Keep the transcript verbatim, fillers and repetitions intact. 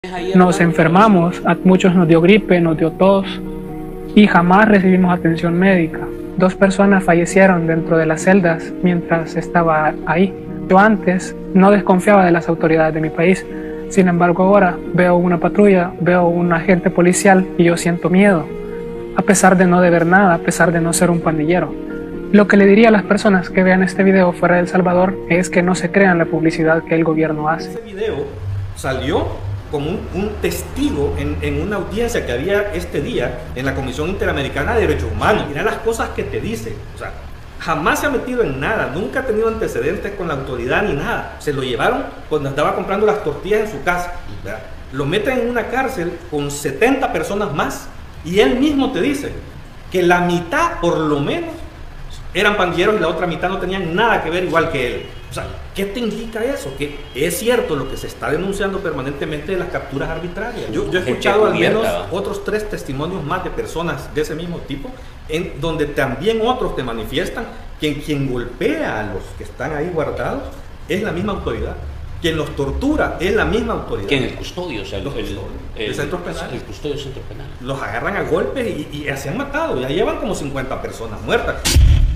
Nos enfermamos, a muchos nos dio gripe, nos dio tos y jamás recibimos atención médica. Dos personas fallecieron dentro de las celdas mientras estaba ahí. Yo antes no desconfiaba de las autoridades de mi país, sin embargo ahora veo una patrulla, veo un agente policial y yo siento miedo, a pesar de no deber nada, a pesar de no ser un pandillero. Lo que le diría a las personas que vean este video fuera de El Salvador es que no se crean la publicidad que el gobierno hace. Ese video salió como un, un testigo en, en una audiencia que había este día en la Comisión Interamericana de Derechos Humanos. Mira las cosas que te dice. O sea, jamás se ha metido en nada, nunca ha tenido antecedentes con la autoridad ni nada. Se lo llevaron cuando estaba comprando las tortillas en su casa, ¿verdad? Lo meten en una cárcel con setenta personas más y él mismo te dice que la mitad por lo menos eran pandilleros y la otra mitad no tenían nada que ver igual que él. O sea, ¿qué te indica eso? Que es cierto lo que se está denunciando permanentemente de las capturas arbitrarias. Yo, yo he escuchado al menos otros tres testimonios más de personas de ese mismo tipo, en donde también otros te manifiestan que quien golpea a los que están ahí guardados es la misma autoridad. Quien los tortura es la misma autoridad. ¿Quién? El custodio, o sea, el, los el, el, el centro penal. El custodio del centro penal. Los agarran a golpes y, y se han matado. Ya llevan como cincuenta personas muertas.